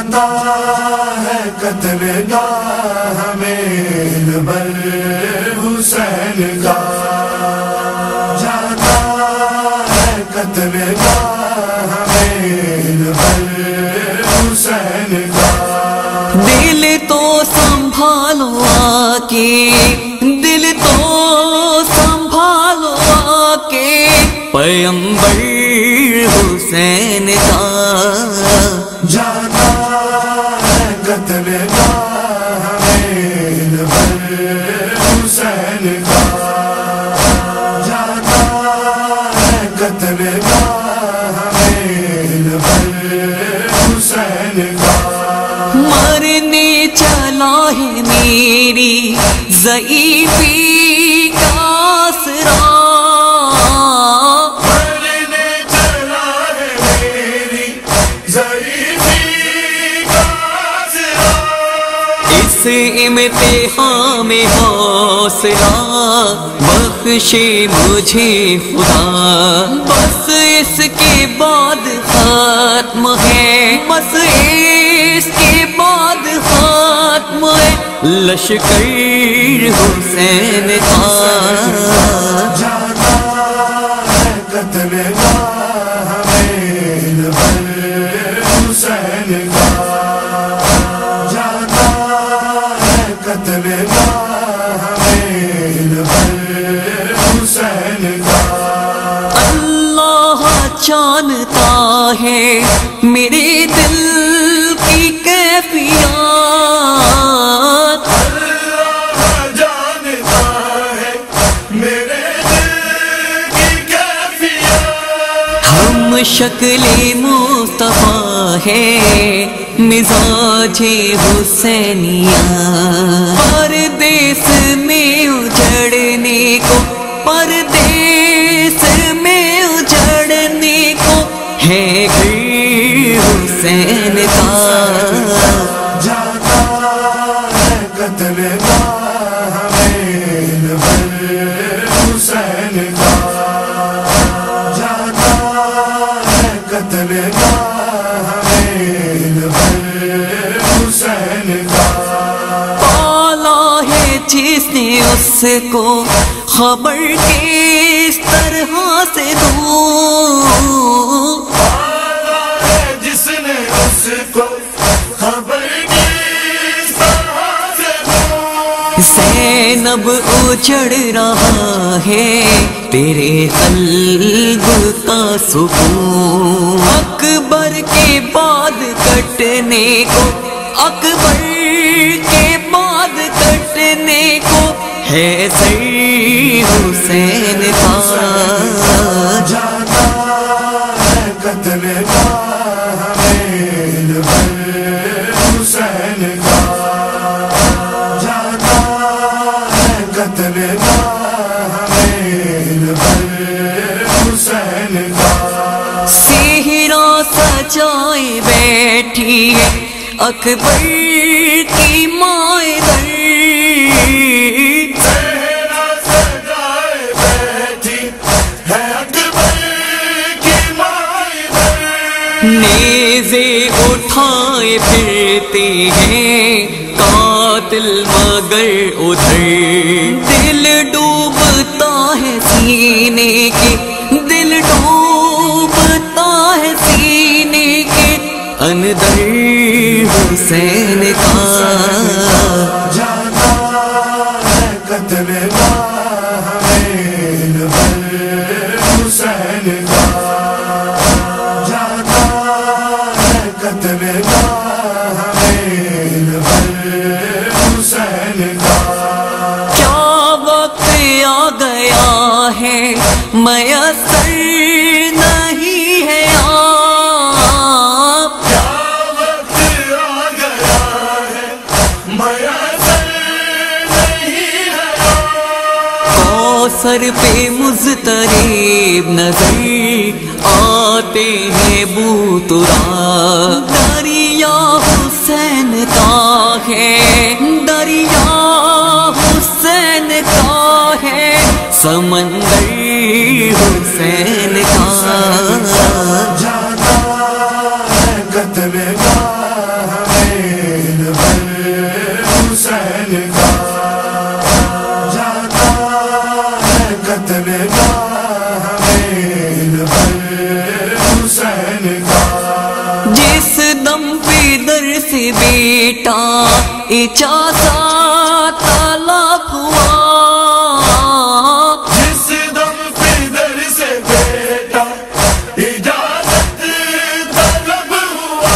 جاتا ہے قتل گاہ میں بر حسین کا، جاتا ہے قتل گاہ میں بر حسین کا۔ دل تو سنبھالو آکے، دل تو سنبھالو آکے، پیغمبر حسین کا، جاتا ہے قتل گاہ میں بر حسین کا، جاتا ہے قتل گاہ میں بر حسین کا۔ مرنے چلا ہے میری ضعیفی کا آسرا، مرنے چلا ہے میری ضعیفی کا آسرا، اس امتحان میں حوصلہ بخشے مجھے خدا، بس اس کے بعد ختم ہے، بس اس کے بعد ختم ہے لشکر حسین کا، جاتا ہے قتل گاہ میں بر حسین کا، جاتا ہے قتل گاہ میں بر حسین کا۔ اللہ جانتا ہے میرے دل کی کیفیات، اللہ جانتا ہے میرے دل کی کیفیات، ہم شکل مصطفیٰ ہے مزاج حسینیہ، پردیس میں اجڑنے کو، پردیس میں اجڑنے کو ہے گھر حسین کا، جاتا ہے قتل گاہ میں بر حسین کا، جاتا ہے قتل گاہ میں بر حسین کا۔ پالا ہے جس نے اس کو خبر کس طرح سے دوں، جس نے اس کو خبر کس طرح سے دوں، زینب اجڑ رہا ہے تیرے قلب کا سکون، اکبر کے بعد کٹنے کو، اکبر کے بعد کٹنے کو ہے سر حسین کا، جاتا ہے قتل گاہ میں بر حسین کا، جاتا ہے قتل گاہ میں بر حسین کا۔ صحرا سجائے بیٹھی ہے اکبر کی مائیں در، صحرا سجائے بیٹھی ہے اکبر کی مائیں در، نیزے اٹھائے پھرتے ہیں قاتل مگر ادھر، دل ڈوبتا ہے سینے کے، دل ڈوبتا ہے سینے کے اندر حسین کا، جاتا ہے قتل گاہ میں بر حسین کا، جاتا ہے قتل گاہ میں بر حسین کا۔ کیا وقت آ گیا ہے میسر نہیں ہے آپ، کیا وقت آ گیا ہے میسر نہیں ہے آپ، کوثر پہ مضطرب نظر آتے ہیں بو ترا، دریا حسین کا ہے، دریا حسین کا ہے، سمندر حسین کا، جاتا ہے قتل گاہ دم پیدر سے بیٹا اجازت طلب ہوا، جس دم پیدر سے بیٹا اجازت طلب ہوا،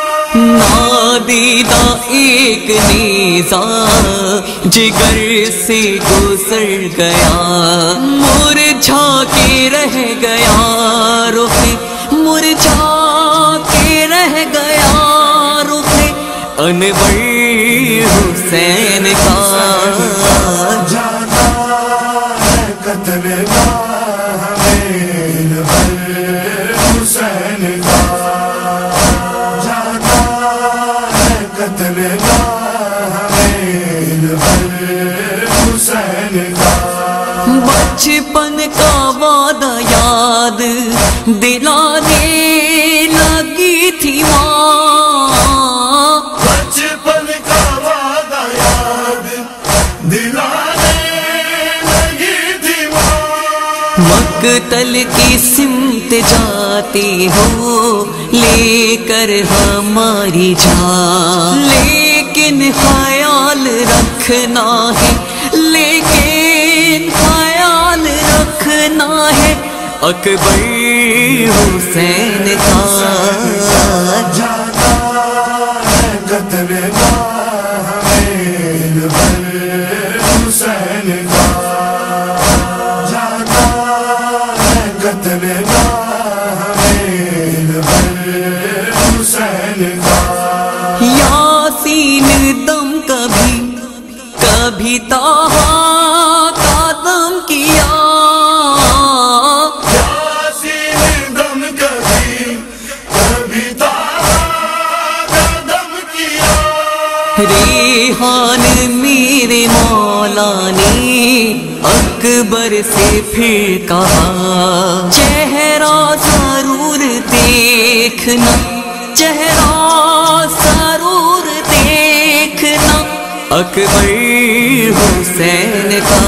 نادیدہ ایک نیزہ جگر سے گزر گیا، مرجھا کے رہ گیا رخ، مرجھا کے رہ گیا رخ انور حسین کا، جانا ہے قتل گاہ میں حسین کا، جانا ہے قتل گاہ میں حسین کا، بچپن کا وعدہ یاد دلانے لگی تھی ماں، بچپن کا وعدہ یاد دلانے لگی تھی ماں، مقتل کی سمت جاتی ہو لے کر ہماری جان، لیکن خیال رکھنا ہے، لیکن خیال رکھنا ہے اکبر حسین کا، جانا ہے قتل گاہ میں حسین کا، جانا ہے قتل گاہ میں حسین کا، یاسین دم کبھی کبھی طہا کا دم کیا، یاسین دم کبھی کبھی طہا کا دم کیا، ریحان میرے مولا نے اکبر سے پھر کہا، چہرہ ضرور دیکھنا، چہرہ ضرور دیکھنا اکبر حسین کا،